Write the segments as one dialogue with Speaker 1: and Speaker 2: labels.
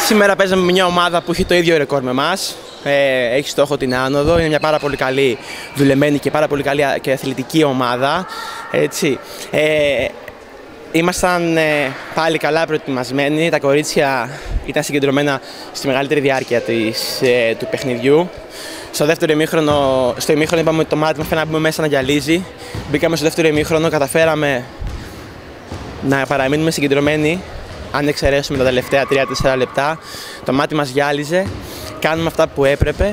Speaker 1: Σήμερα παίζαμε με μια ομάδα που έχει το ίδιο ρεκόρ με εμάς. Έχει στόχο την άνοδο. Είναι μια πάρα πολύ καλή δουλεμένη και πάρα πολύ καλή και αθλητική ομάδα. Έτσι. Ήμασταν πάλι καλά προετοιμασμένοι. Τα κορίτσια ήταν συγκεντρωμένα στη μεγαλύτερη διάρκεια του παιχνιδιού. Στο ημίχρονο είπαμε ότι το μάτι μας φαίνεται να μπούμε μέσα να γυαλίζει. Μπήκαμε στο δεύτερο ημίχρονο, καταφέραμε να παραμείνουμε συγκεντρωμένοι. Αν εξαιρέσουμε τα τελευταία 3-4 λεπτά, το μάτι μας γυάλιζε. Κάνουμε αυτά που έπρεπε.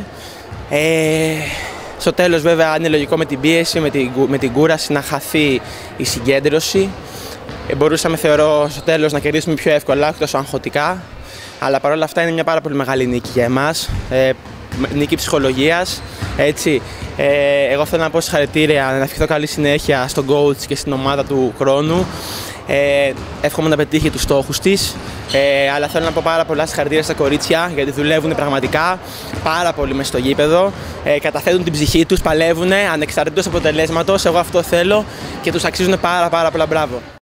Speaker 1: Στο τέλος, βέβαια, είναι λογικό με την πίεση, με την κούραση να χαθεί η συγκέντρωση. Μπορούσαμε, θεωρώ, στο τέλος να κερδίσουμε πιο εύκολα, όχι τόσο αγχωτικά. Αλλά παρόλα αυτά είναι μια πάρα πολύ μεγάλη νίκη για εμάς. Νίκη ψυχολογίας. Έτσι. Εγώ θέλω να πω συγχαρητήρια, να ευχηθώ καλή συνέχεια στον coach και στην ομάδα του χρόνου. Εύχομαι να πετύχει τους στόχους της, αλλά θέλω να πω πάρα πολλά συγχαρητήρια στα κορίτσια, γιατί δουλεύουν πραγματικά πάρα πολύ μες στο γήπεδο, καταθέτουν την ψυχή τους, παλεύουν ανεξαρτήτως αποτελέσματος. Εγώ αυτό θέλω και τους αξίζουν πάρα πολλά μπράβο.